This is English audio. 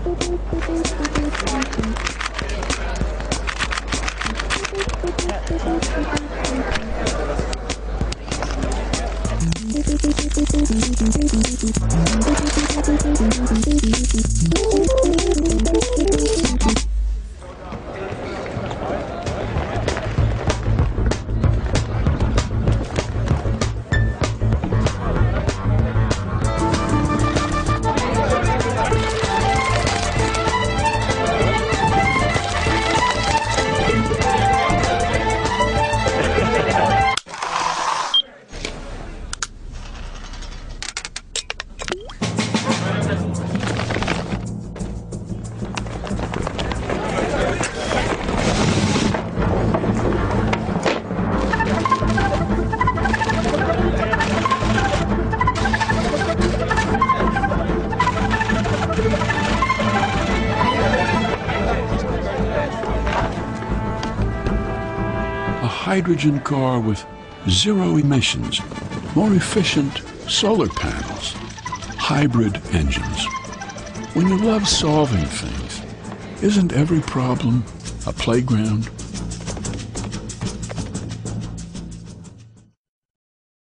Hydrogen car with zero emissions, more efficient solar panels, hybrid engines. When you love solving things, isn't every problem a playground